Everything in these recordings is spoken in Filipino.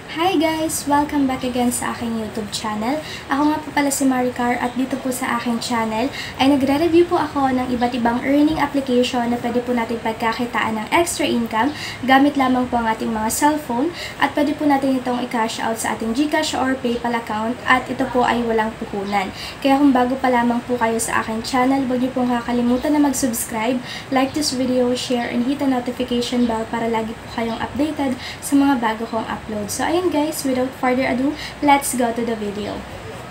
Hi guys! Welcome back again sa aking YouTube channel. Ako nga po pala si Maricar at dito po sa aking channel ay nagre-review po ako ng iba't ibang earning application na pwede po natin pagkakitaan ng extra income gamit lamang po ang ating mga cellphone at pwede po natin itong i-cash out sa ating GCash or PayPal account at ito po ay walang puhunan. Kaya kung bago pa lamang po kayo sa aking channel, huwag niyo pong kakalimutan na mag-subscribe, like this video, share, and hit the notification bell para lagi po kayong updated sa mga bago kong upload. So ayun guys, without further ado, let's go to the video.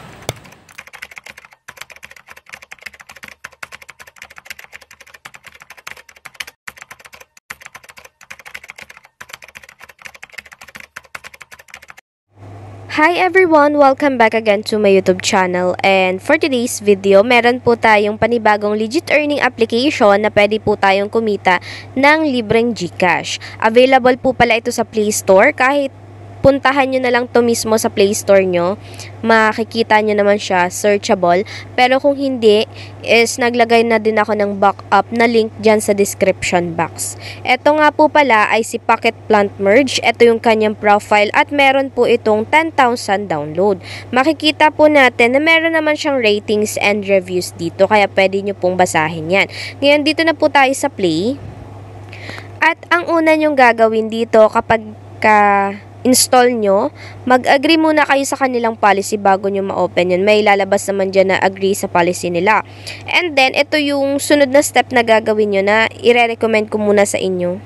Hi everyone! Welcome back again to my YouTube channel, and for today's video, meron po tayong panibagong legit earning application na pwede po tayong kumita ng libreng GCash. Available po pala ito sa Play Store. Kahit puntahan nyo na lang to mismo sa Play Store nyo, makikita nyo naman siya, searchable. Pero kung hindi, is naglagay na din ako ng backup na link dyan sa description box. Ito nga po pala ay si Pocket Plant Merge. Ito yung kanyang profile at meron po itong 10,000 download. Makikita po natin na meron naman siyang ratings and reviews dito, kaya pwede nyo pong basahin yan. Ngayon, dito na po tayo sa Play. At ang una nyong gagawin dito kapag install nyo, mag-agree muna kayo sa kanilang policy bago nyo ma-open yun. May lalabas naman dyan na agree sa policy nila. And then, ito yung sunod na step na gagawin nyo na i-recommend ko muna sa inyo.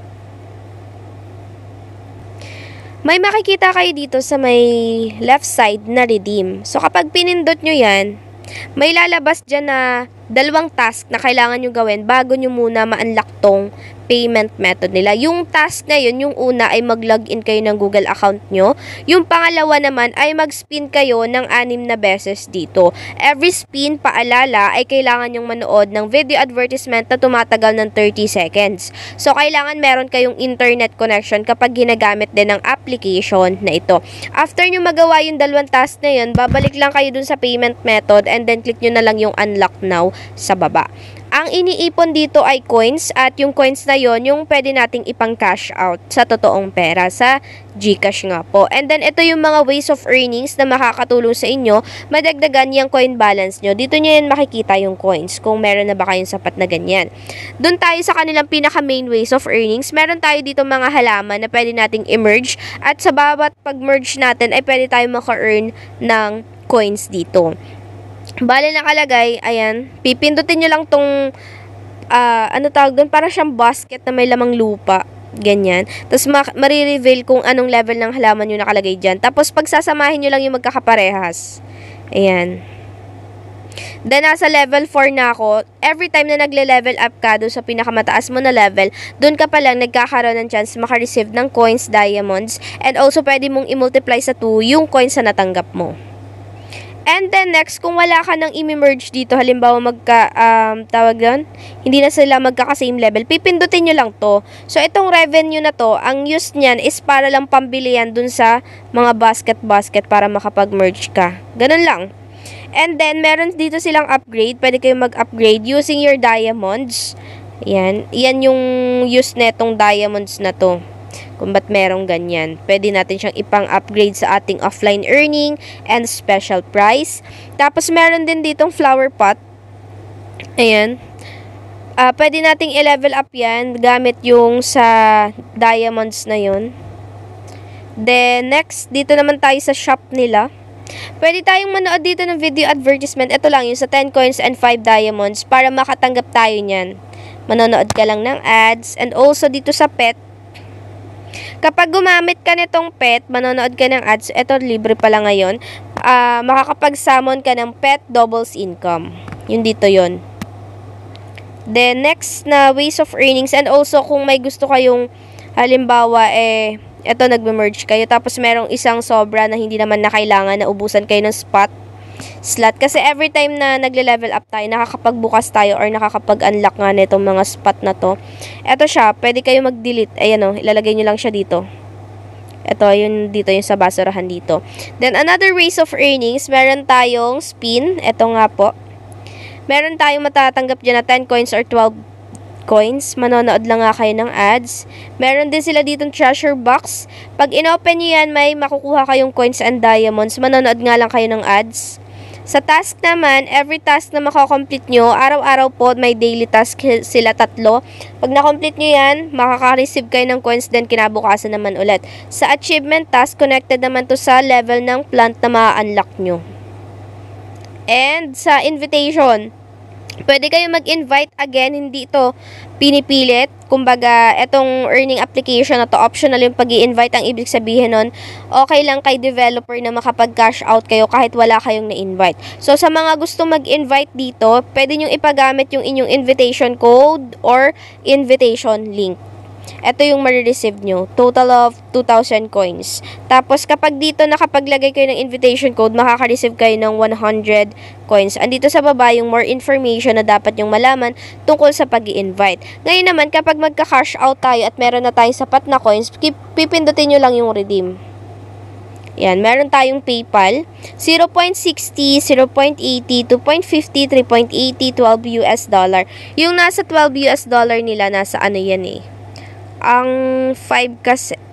May makikita kayo dito sa may left side na redeem. So, kapag pinindot nyo yan, may lalabas dyan na dalawang task na kailangan nyo gawin bago nyo muna ma-unlock tong payment method nila. Yung task na yun, yung una ay mag-login kayo ng Google account nyo. Yung pangalawa naman ay mag-spin kayo ng 6 na beses dito. Every spin, paalala, ay kailangan nyong manood ng video advertisement na tumatagal ng 30 seconds. So, kailangan meron kayong internet connection kapag ginagamit din ng application na ito. After nyo magawa yung dalawang task na yun, babalik lang kayo dun sa payment method and then click nyo na lang yung unlock now sa baba. Ang iniipon dito ay coins at yung coins na yon yung pwede nating ipang cash out sa totoong pera sa GCash nga po. And then ito yung mga ways of earnings na makakatulong sa inyo madagdagan yung coin balance nyo. Dito nyo yan makikita yung coins kung meron na ba kayong sapat na ganyan. Doon tayo sa kanilang pinaka main ways of earnings. Meron tayo dito mga halaman na pwede nating i-merge at sa bawat pag-merge natin ay pwede tayo maka-earn ng coins dito. Bale nakalagay, ayan, pipindutin nyo lang tong, ano tawag doon, para siyang basket na may lamang lupa, ganyan. Tapos marireveal kung anong level ng halaman nyo nakalagay dyan. Tapos pagsasamahin nyo lang yung magkakaparehas. Ayan. Then, nasa level 4 na ako. Every time na nagle-level up ka doon sa pinakamataas mo na level, doon ka pa lang nagkakaroon ng chance makareceive ng coins, diamonds, and also pwede mong i-multiply sa 2 yung coins na natanggap mo. And then next, kung wala ka nang i-merge dito, halimbawa tawag doon, hindi na sila magkaka-same level, pipindutin nyo lang to. So, itong revenue na to, ang use niyan is para lang pambili yan dun sa mga basket para makapag-merge ka. Ganun lang. And then, meron dito silang upgrade. Pwede kayong mag-upgrade using your diamonds. Yan. Yan yung use netong diamonds na to. Kung ba't merong ganyan. Pwede natin siyang ipang-upgrade sa ating offline earning and special price. Tapos, meron din ditong flower pot. Ayan. Pwede nating i-level up yan gamit yung sa diamonds na yun. Then, next, dito naman tayo sa shop nila. Pwede tayong manood dito ng video advertisement. Ito lang, yung sa 10 coins and 5 diamonds para makatanggap tayo niyan. Manonood ka lang ng ads. And also, dito sa pet, kapag gumamit ka nitong pet, manonood ka ng ads, eto libre pala ngayon, makakapag-summon ka ng pet doubles income. Yun dito yun. Then, next na ways of earnings, and also kung may gusto kayong, halimbawa, eto nagme-merge kayo, tapos merong isang sobra na hindi naman na kailangan na ubusan kayo ng slot. Kasi every time na nagle-level up tayo, nakakapagbukas tayo or nakakapag-unlock nga nitong mga spot na to. Ito siya, pwede kayo mag-delete. Ayan o, ilalagay nyo lang siya dito. Ito, yun dito, yung sa basurahan dito. Then, another ways of earnings, meron tayong spin. Ito nga po. Meron tayong matatanggap dyan na 10 coins or 12 coins. Manonood lang nga kayo ng ads. Meron din sila ditong treasure box. Pag inopen nyo yan, may makukuha kayong coins and diamonds. Manonood nga lang kayo ng ads. Sa task naman, every task na makakomplete nyo, araw-araw po may daily task sila 3. Pag nakomplete nyo yan, makaka-receive kayo ng coins din kinabukasan naman ulit. Sa achievement task, connected naman to sa level ng plant na ma-unlock nyo. And sa invitation, pwede kayo mag-invite again, hindi ito pinipilit. Kumbaga, etong earning application na to, optional yung pag-i-invite. Ang ibig sabihin nun, okay lang kay developer na makapag-cash out kayo kahit wala kayong na-invite. So, sa mga gusto mag-invite dito, pwede nyong ipagamit yung inyong invitation code or invitation link. Ito yung marireceive nyo. Total of 2,000 coins. Tapos, kapag dito nakapaglagay kayo ng invitation code, makaka-receive kayo ng 100 coins. Andito sa baba yung more information na dapat yung malaman tungkol sa pag-i-invite. Ngayon naman, kapag magka-cash out tayo at meron na tayong sapat na coins, pipindutin nyo lang yung redeem. Yan, meron tayong PayPal, 0.60, 0.80, 2.50, 3.80, 12 US dollar. Yung nasa 12 US dollar nila, nasa ano yan eh. Ang $10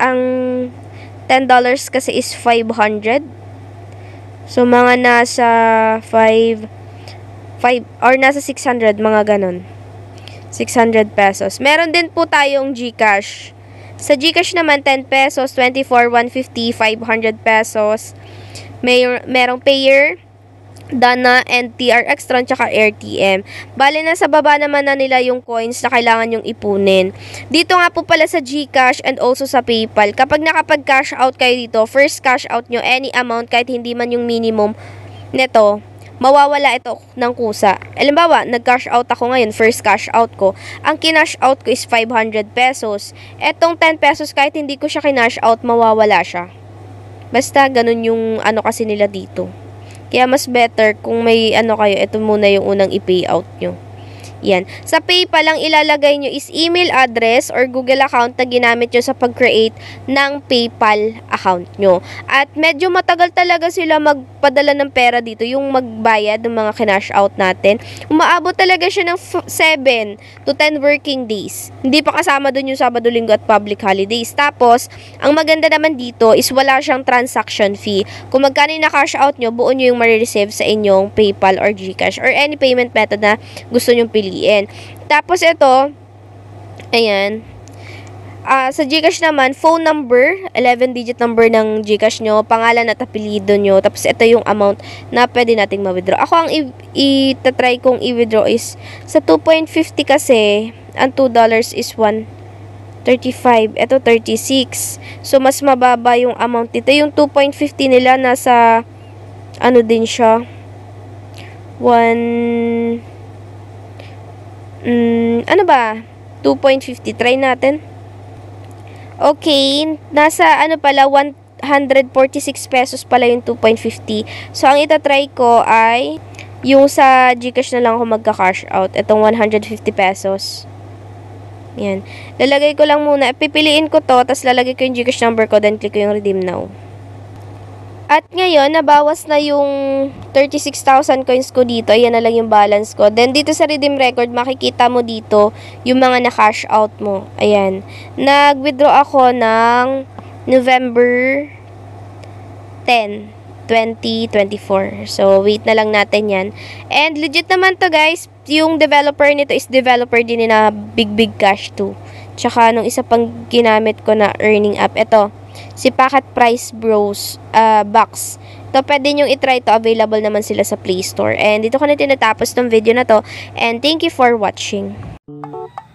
kasi is 500. So, mga nasa 5 or nasa 600, mga ganon. 600 pesos. Meron din po tayong GCash. Sa GCash naman, 10 pesos, 24, 150, 500 pesos. Merong Payer, Dana, and TR Extron, tsaka RTM. Bale, nasa baba naman na nila yung coins na kailangan yung ipunin. Dito nga po pala sa GCash and also sa PayPal, kapag nakapag-cash out kayo dito, first cash out nyo, any amount, kahit hindi man yung minimum neto, mawawala ito ng kusa. Halimbawa, nag-cash out ako ngayon, first cash out ko. Ang kinash out ko is 500 pesos. Etong 10 pesos, kahit hindi ko siya kinash out, mawawala siya. Basta, ganun yung ano kasi nila dito. Kaya mas better kung may ano kayo, ito muna yung unang i-pay out nyo. Yan. Sa PayPal, ang ilalagay nyo is email address or Google account na ginamit nyo sa pag-create ng PayPal account nyo. At medyo matagal talaga sila magpadala ng pera dito, yung magbayad ng mga kinash out natin. Umaabot talaga siya ng 7 to 10 working days. Hindi pa kasama dun yung Sabado, Linggo at public holidays. Tapos, ang maganda naman dito is wala siyang transaction fee. Kung magkano yung na-cash out nyo, buo nyo yung marireceive sa inyong PayPal or GCash or any payment method na gusto nyo piliin. Tapos ito, ayan, sa GCash naman, phone number, 11-digit number ng GCash nyo, pangalan at apelido nyo, tapos ito yung amount na pwede nating ma-withdraw. Ako ang itatry kong i-withdraw is, sa 2.50 kasi, ang $2 is 1.35, ito 36. So, mas mababa yung amount dito. Yung 2.50 nila, nasa, ano din siya, 2.50. Try natin. Okay. Nasa, pala, 146 pesos pala yung 2.50. So, ang itatry ko ay, yung sa GCash na lang ako magka-cash out. Itong 150 pesos. Yan. Lalagay ko lang muna. Pipiliin ko to, tapos lalagay ko yung GCash number ko, then click ko yung redeem now. At ngayon, nabawas na yung 36,000 coins ko dito. Ayan na lang yung balance ko. Then, dito sa redeem record, makikita mo dito yung mga na-cash out mo. Ayan. Nag-withdraw ako ng November 10, 2024. So, wait na lang natin yan. And, legit naman to guys. Yung developer nito is developer din na Big Cash 2. Tsaka, nung isa pang ginamit ko na earning app. Ito. Si Packet Price Bros Box. Ito, pwede nyo itry to. Available naman sila sa Play Store. And dito ko na tinatapos ng video na to. And thank you for watching.